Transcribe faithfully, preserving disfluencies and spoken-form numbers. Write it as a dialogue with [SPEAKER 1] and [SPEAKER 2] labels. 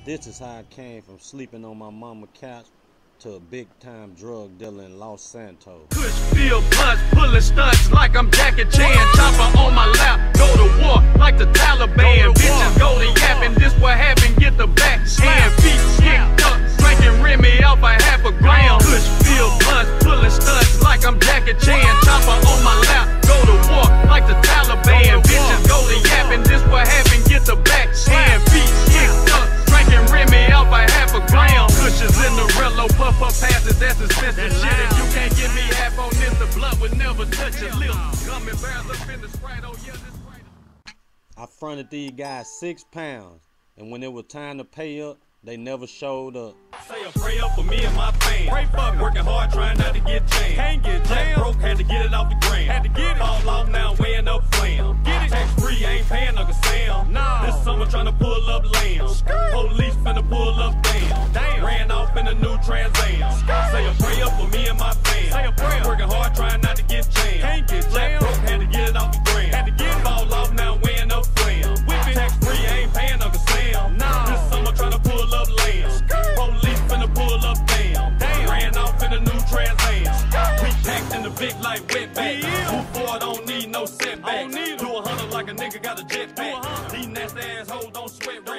[SPEAKER 1] This is how I came from sleeping on my mama couch to a big-time drug dealer in Los Santos.
[SPEAKER 2] Kush feel blunts, pulling stunts like I'm Jackie Chan. Chopper on my lap, go to war like the Taliban. Bitches go to yapping, this what happened, get the back. Hand, feet kicked up, drinking Remy off a half a gram. Kush feel blunts, pulling stunts like I'm Jackie Chan. Chopper on my lap, go to war like the Taliban. Bitches go to yapping, this what happened, get the back. Hand, feet kicked up, drinking Remy off a half a gram. Kush is in the rello, puff up passes, that's expensive shit. If you can't get me half on this, the blunt would never touch your lips. Coming barrels up in the Sprite, oh yeah, this right.
[SPEAKER 1] I fronted these guys six pounds, and when it was time to pay up, they never showed up.
[SPEAKER 2] Say a prayer for me and my fam. Pray for me. Working hard, trying not to get jammed. Can't get jammed. Broke, had to get it off the gram. Had to get it. Fall off now, weighing up flam. Get it. Tax free, ain't paying Uncle Sam. Nah. This summer trying to pull up lamb. Police finna pull up damn. Damn. Ran off in a new Trans Am. Say a prayer for me and my fam. Say a prayer. Working hard, trying not to get jammed. Can't get jammed. Broke, had to get it off the gram. Had to get it. Fall off now, weighing up flam. Tax free, ain't paying Uncle Sam. Nah. This summer trying to pull up lamb. Police finna pull up damn. Damn. Ran off in a new Trans Am. We packed in the big like wetback. Move forward, don't need no setback. Do a hundred like a nigga got a jetpack. These nasty assholes don't sweat.